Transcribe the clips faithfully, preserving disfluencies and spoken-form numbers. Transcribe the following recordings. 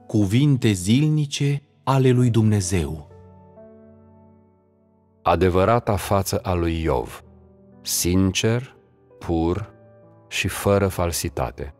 cuvinte zilnice ale lui Dumnezeu. Adevărata față a lui Iov, sincer, pur și fără falsitate.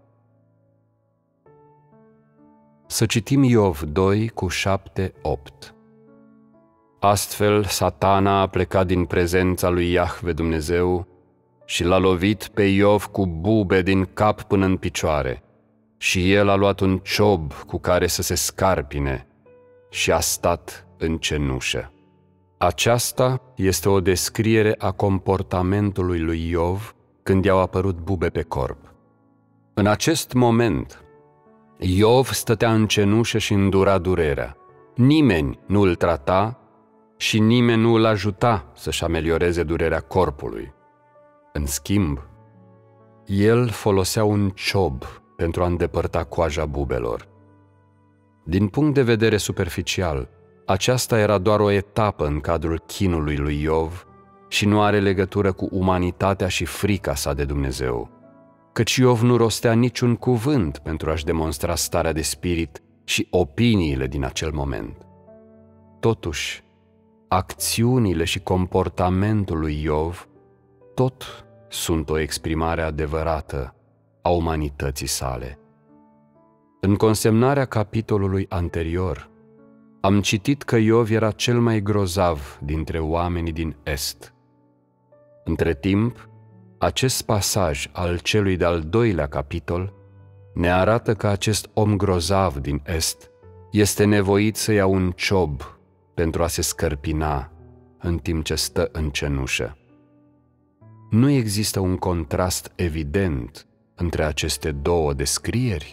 Să citim Iov doi cu șapte opt. Astfel, Satana a plecat din prezența lui Iahve Dumnezeu și l-a lovit pe Iov cu bube din cap până în picioare, și el a luat un ciob cu care să se scarpine și a stat în cenușă. Aceasta este o descriere a comportamentului lui Iov când i-au apărut bube pe corp. În acest moment, Iov stătea în cenușă și îndura durerea. Nimeni nu îl trata și nimeni nu îl ajuta să-și amelioreze durerea corpului. În schimb, el folosea un ciob pentru a îndepărta coaja bubelor. Din punct de vedere superficial, aceasta era doar o etapă în cadrul chinului lui Iov și nu are legătură cu umanitatea și frica sa de Dumnezeu, căci Iov nu rostea niciun cuvânt pentru a-și demonstra starea de spirit și opiniile din acel moment. Totuși, acțiunile și comportamentul lui Iov tot sunt o exprimare adevărată a umanității sale. În consemnarea capitolului anterior, am citit că Iov era cel mai grozav dintre oamenii din Est. Între timp, acest pasaj al celui de-al doilea capitol ne arată că acest om grozav din Est este nevoit să ia un ciob pentru a se scărpina în timp ce stă în cenușă. Nu există un contrast evident între aceste două descrieri?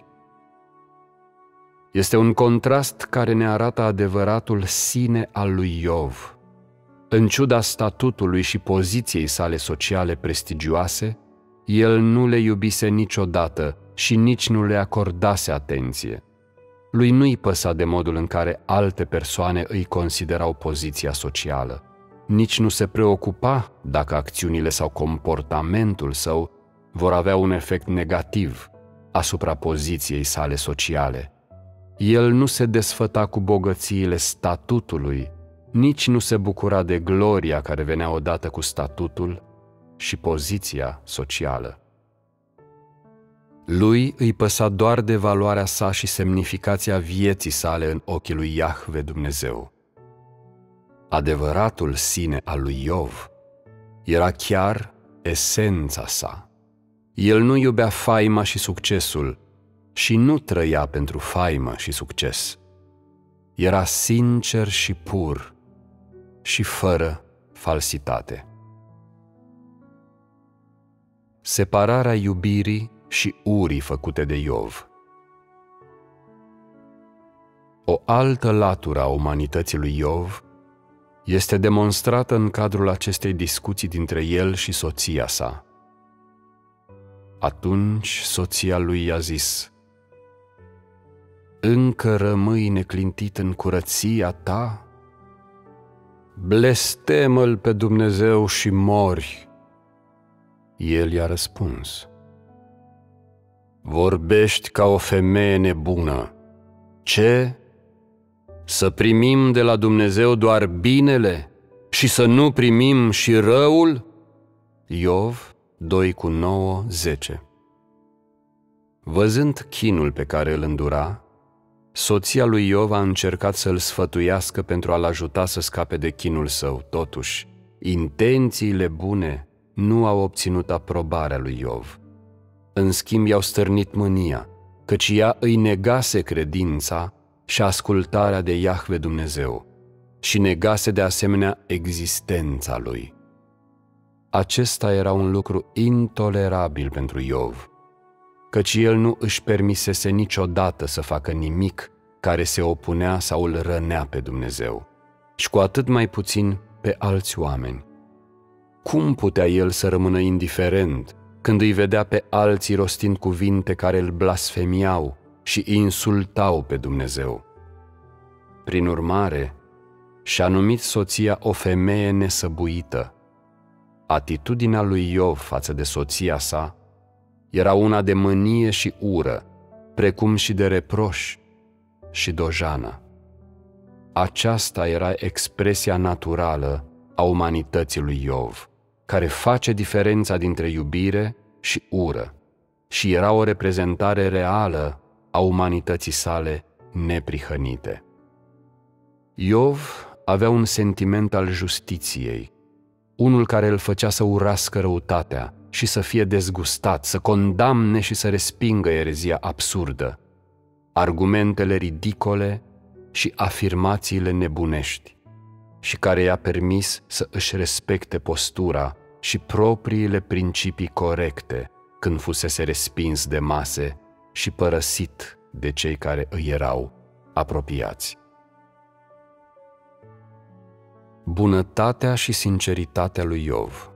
Este un contrast care ne arată adevăratul sine al lui Iov. În ciuda statutului și poziției sale sociale prestigioase, el nu le iubise niciodată și nici nu le acordase atenție. Lui nu-i păsa de modul în care alte persoane îi considerau poziția socială. Nici nu se preocupa dacă acțiunile sau comportamentul său vor avea un efect negativ asupra poziției sale sociale. El nu se desfăta cu bogățiile statutului, nici nu se bucura de gloria care venea odată cu statutul și poziția socială. Lui îi păsa doar de valoarea sa și semnificația vieții sale în ochii lui Iahve Dumnezeu. Adevăratul sine al lui Iov era chiar esența sa. El nu iubea faima și succesul și nu trăia pentru faimă și succes. Era sincer și pur și fără falsitate. Separarea iubirii și urii făcute de Iov. O altă latură a umanității lui Iov este demonstrată în cadrul acestei discuții dintre el și soția sa. Atunci soția lui i-a zis: „Încă rămâi neclintit în curăția ta? Blestemă-L pe Dumnezeu și mori.” El i-a răspuns: „Vorbești ca o femeie nebună. Ce? Să primim de la Dumnezeu doar binele și să nu primim și răul?” Iov doi cu nouă zece. Văzând chinul pe care îl îndura, soția lui Iov a încercat să-l sfătuiască pentru a-l ajuta să scape de chinul său. Totuși, intențiile bune nu au obținut aprobarea lui Iov. În schimb, i-au stârnit mânia, căci ea îi negase credința și ascultarea de Iahve Dumnezeu și negase de asemenea existența lui. Acesta era un lucru intolerabil pentru Iov, căci el nu își permisese niciodată să facă nimic care se opunea sau îl rănea pe Dumnezeu, și cu atât mai puțin pe alți oameni. Cum putea el să rămână indiferent când îi vedea pe alții rostind cuvinte care îl blasfemiau și insultau pe Dumnezeu? Prin urmare, și-a numit soția o femeie nesăbuită. Atitudinea lui Iov față de soția sa era una de mânie și ură, precum și de reproș, și dojana. Aceasta era expresia naturală a umanității lui Iov, care face diferența dintre iubire și ură și era o reprezentare reală a umanității sale neprihănite. Iov avea un sentiment al justiției, unul care îl făcea să urască răutatea și să fie dezgustat, să condamne și să respingă erezia absurdă, argumentele ridicole și afirmațiile nebunești, și care i-a permis să își respecte postura și propriile principii corecte când fusese respins de mase și părăsit de cei care îi erau apropiați. Bunătatea și sinceritatea lui Iov.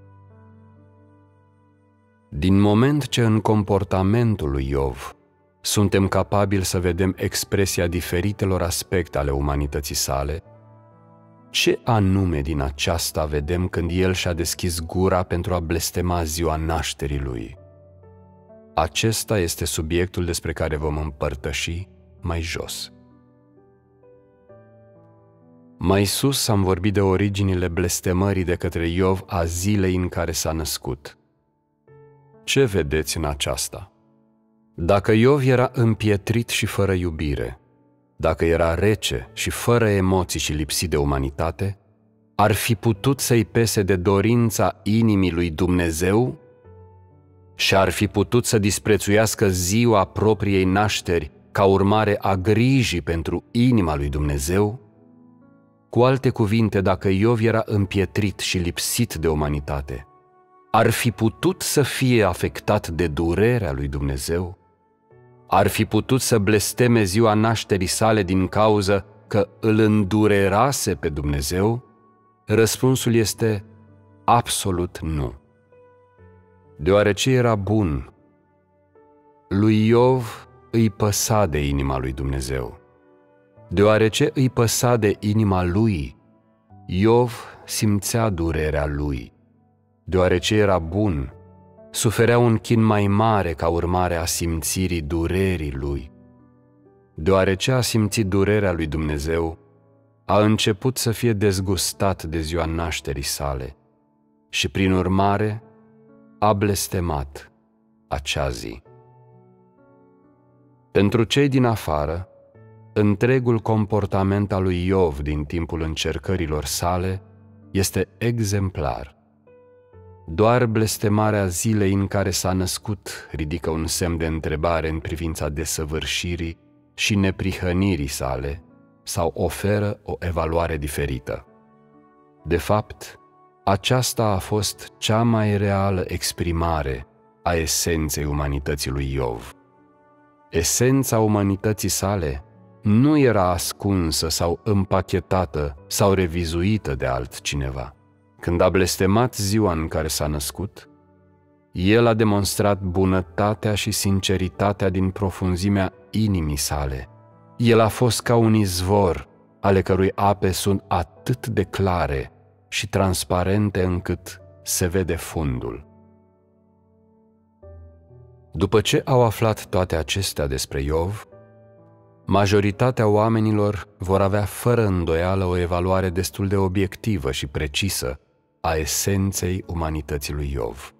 Din moment ce în comportamentul lui Iov suntem capabili să vedem expresia diferitelor aspecte ale umanității sale, ce anume din aceasta vedem când el și-a deschis gura pentru a blestema ziua nașterii lui? Acesta este subiectul despre care vom împărtăși mai jos. Mai sus am vorbit de originile blestemării de către Iov a zilei în care s-a născut. Ce vedeți în aceasta? Dacă Iov era împietrit și fără iubire, dacă era rece și fără emoții și lipsit de umanitate, ar fi putut să-i pese de dorința inimii lui Dumnezeu și ar fi putut să disprețuiască ziua propriei nașteri ca urmare a grijii pentru inima lui Dumnezeu? Cu alte cuvinte, dacă Iov era împietrit și lipsit de umanitate, ar fi putut să fie afectat de durerea lui Dumnezeu? Ar fi putut să blesteme ziua nașterii sale din cauză că îl îndurerase pe Dumnezeu? Răspunsul este absolut nu. Deoarece era bun, lui Iov îi păsa de inima lui Dumnezeu. Deoarece îi păsa de inima lui, Iov simțea durerea lui. Deoarece era bun, suferea un chin mai mare ca urmare a simțirii durerii lui. Deoarece a simțit durerea lui Dumnezeu, a început să fie dezgustat de ziua nașterii sale și, prin urmare, a blestemat acea zi. Pentru cei din afară, întregul comportament al lui Iov din timpul încercărilor sale este exemplar. Doar blestemarea zilei în care s-a născut ridică un semn de întrebare în privința desăvârșirii și neprihănirii sale sau oferă o evaluare diferită. De fapt, aceasta a fost cea mai reală exprimare a esenței umanității lui Iov. Esența umanității sale nu era ascunsă sau împachetată sau revizuită de altcineva. Când a blestemat ziua în care s-a născut, el a demonstrat bunătatea și sinceritatea din profunzimea inimii sale. El a fost ca un izvor ale cărui ape sunt atât de clare și transparente încât se vede fundul. După ce au aflat toate acestea despre Iov, majoritatea oamenilor vor avea fără îndoială o evaluare destul de obiectivă și precisă a esenței umanității lui Iov.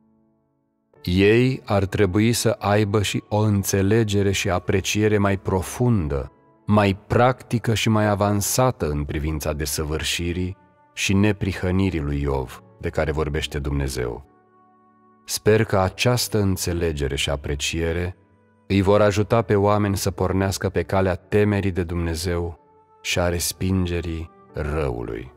Ei ar trebui să aibă și o înțelegere și apreciere mai profundă, mai practică și mai avansată în privința desăvârșirii și neprihănirii lui Iov, de care vorbește Dumnezeu. Sper că această înțelegere și apreciere îi vor ajuta pe oameni să pornească pe calea temerii de Dumnezeu și a respingerii răului.